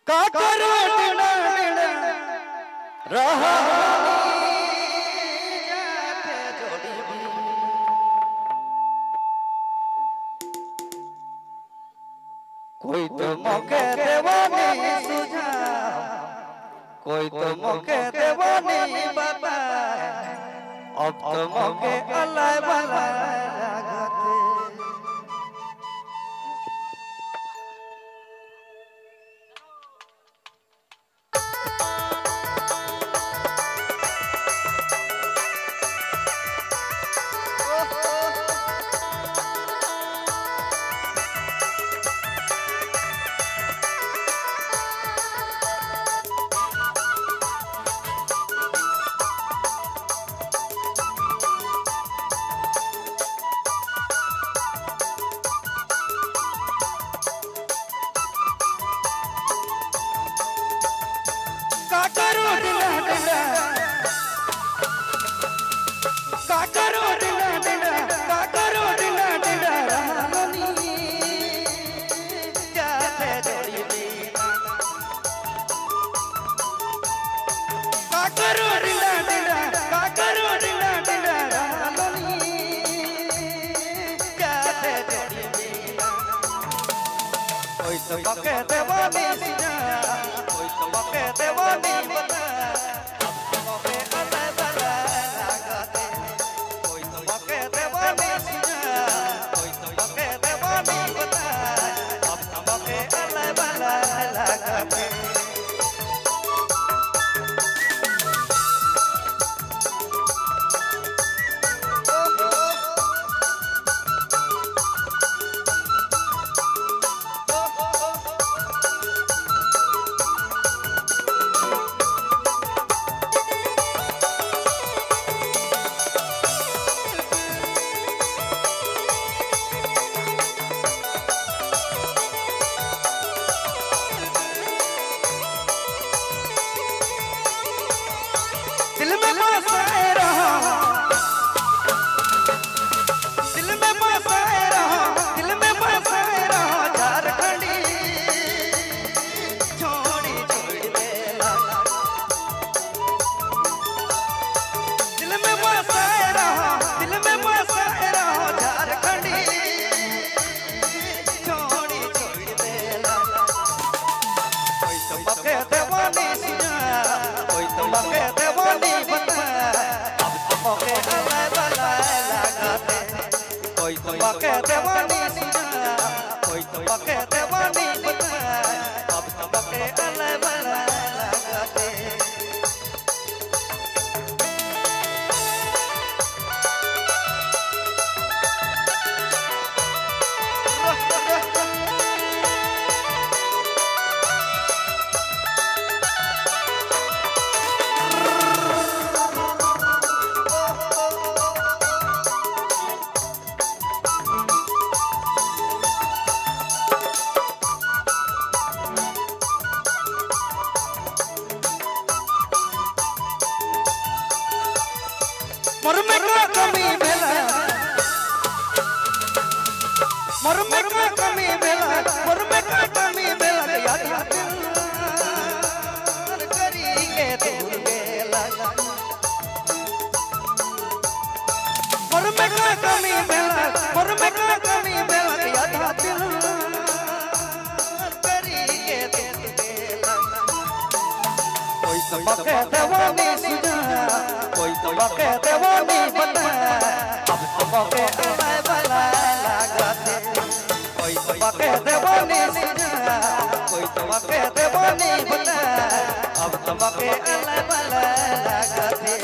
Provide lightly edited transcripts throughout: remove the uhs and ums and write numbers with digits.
का करो डिड़ा डिड़ा रहा जाते जोड़ी भी कोई तो मौके देवानी सुझा कोई तो मौके देवानी बाबा अब तो मौके अल्लाह वाला लागते कोई तो मौके देवानी सिना कोई तो मौके देवानी बता अब तो मौके अल्लाह वाला लागते कोई तो मौके देवानी सिना कोई तो मौके देवानी बता अब तो मौके अल्लाह वाला लागते दिल में बसाए रहा दिल में बसाए रहा दिल में बसाए रहा झारखंडी छोड़ी छोड़ी देला दिल में बसाए रहा दिल में बसाए रहा झारखंडी छोड़ी छोड़ी देला कोई तो मौके देवानी सिना कोई तो मौके देवानी बता अब तो मौके अल्लाह वाला लागते कोई तो मौके देवानी सिना कोई तो मौके देवानी बता अब तो मौके अल्लाह वाला लागते मोर में का कमी भेला मोर में का कमी भेला मोर में का कमी भेला याद याद करी के दूर गेला मोर में का कमी भेला मोर में का कमी भेला याद याद करी के दूर गेला कोई तो मौके देवानी सुना कोई तो मौके देवानी बता अब तो मौके अल्लाह वाला लागते कोई तो मौके देवानी सिना कोई तो मौके देवानी बता अब तो मौके अल्लाह वाला लागते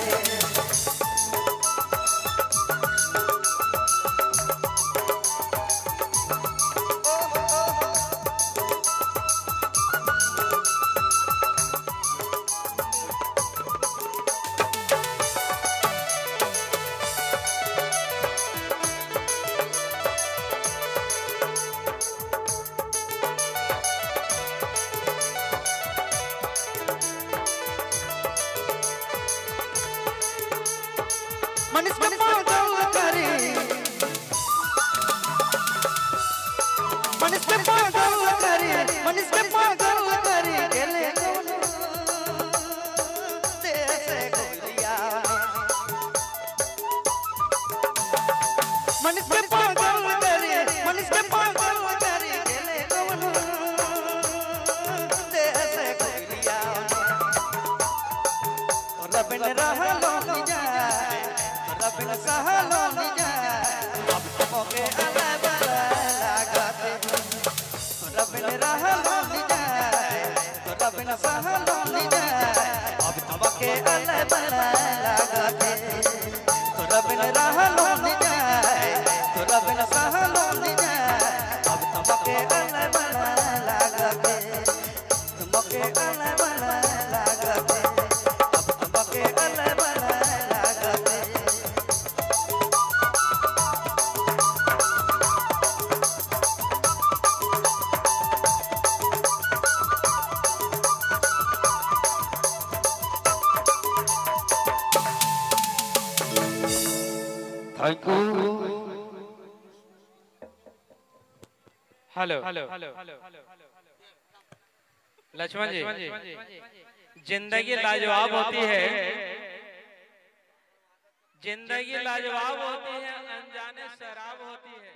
बिन सहलो नहीं जाए अब तबके अल्लाह बला लागते तोरा बिन रहलो नहीं जाए तोरा बिन सहलो नहीं जाए अब तबके अल्लाह बला लागते तबके अल्लाह बला लागते अब तबके अल्लाह बला लागते thank you hello Lakshman ji जिंदगी लाजवाब होती है जिंदगी लाजवाब होती है अनजाने शराब होती है।